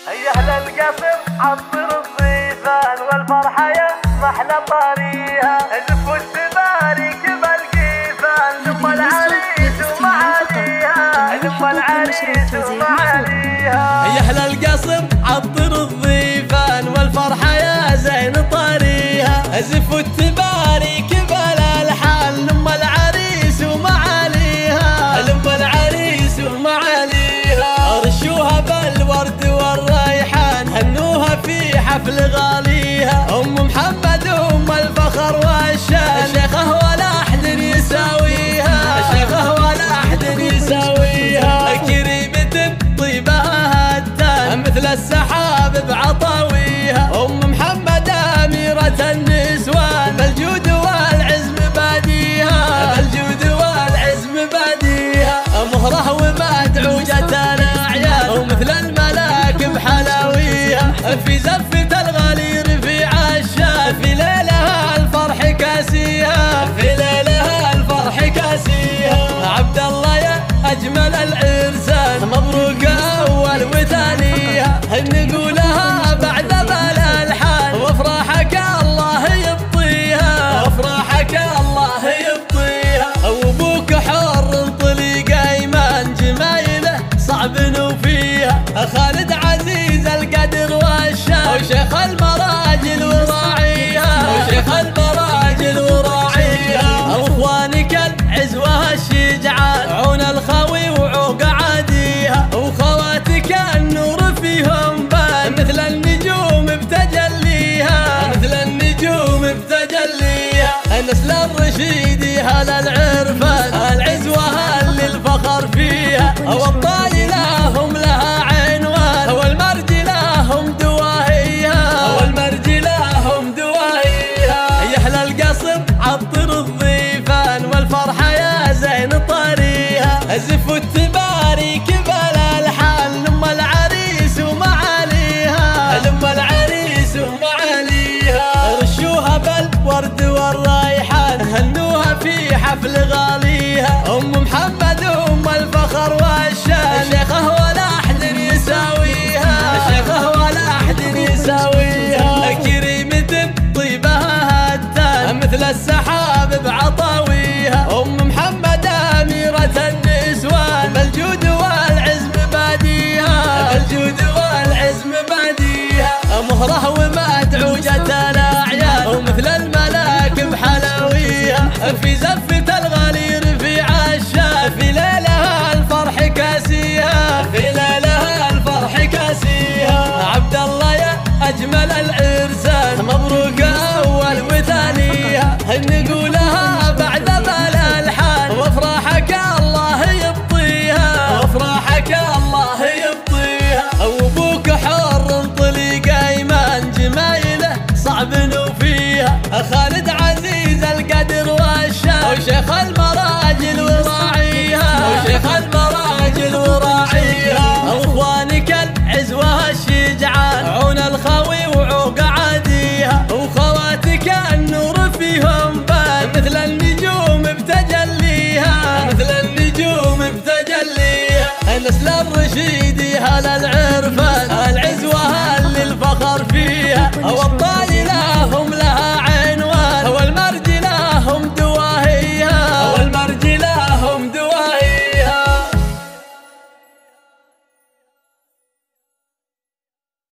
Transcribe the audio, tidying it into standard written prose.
يا أهل القصر عطر الضيفان والفرحة يا محلى طريها، زفوا التبارك بالقيفان ثم العريس ومعاليها، ثم العريس ومعاليها. يا أهل القصر عطر الضيفان والفرحة يا زين طريها، زفوا التبارك بالالحان ثم العريس ومعاليها، ثم العريس ومعاليها. رشوها بالورد والريحان هنوها في حفل غاليها، أم محمد أم الفخر والشان، شيخه ولا أحد يساويها، شيخه ولا أحد يساويها. كريمة طيبها هتان مثل السحاب بعطاويها، أم محمد أميرة النسوان، بالجود والعزم باديها، بالجود والعزم باديها. مهره ومدعوجة الأعيان ومثل الملاك بحلاويها، في زفة الغالي رفيع الشان، في ليلها الفرح كاسيها، في ليلها الفرح كاسيها. عبد الله يا أجمل العرسان، مبروك أول وثانيها، نقولها بعد بالالحان، وافراحك الله يبطيها، وافراحك الله يبطيها. وابوك حر طليق ايمان، جمايله صعب نوفيها، خالد عزيز القدر والشان، وشيخ المراجل وراعيها، وشيخ المراجل وراعيها. واخوانك العزوه الشجعان، عون الخوي وعوق عاديها، وخواتك النور فيهم بان، مثل النجوم بتجليها، مثل النجوم بتجليها. نسل الرشيدي هذا العرفان، العزوه اللي الفخر فيها، والطايله هم لها عنوان، والمرجله هم دواهيها، والمرجله هم دواهيها. يا أهل القصر عطر الضيفان والفرحه يا زين طريها، زفوا التبارك بالالحان ثم العريس ومعاليها، ثم العريس ومعاليها. رشوها بالورد والريحان هنوها في حفل غاليها، أم محمد أم الفخر والشان، شيخه ولا أحد يساويها، شيخه ولا أحد يساويها. كريمة طيبها هتان مثل السحاب بعطاويها، أم محمد أميرة النسوان، بالجود والعزم باديها، بالجود والعزم باديها. مهره ومدعوجة الأعيان ومثل الملاك بحلاويها، في زفة الغالي رفيع الشان، في ليلها الفرح كاسيها، في ليلها الفرح كاسيها. عبد الله يا أجمل العرسان، مبروك أول وثانيها، نقولها بعد بالالحان، وافراحك الله يبطيها، وافراحك الله يبطيها. وابوك حر طليق ايمان، جمايله صعب نوفيها، خالد عزيز القدر والشان، وشيخ المراجل وراعيها، وشيخ المراجل وراعيها. واخوانك العزوه الشجعان، عون الخوي وعوق عاديها، وخواتك النور فيهم بان، مثل النجوم بتجليها، مثل النجوم بتجليها. نسل الرشيدي هذا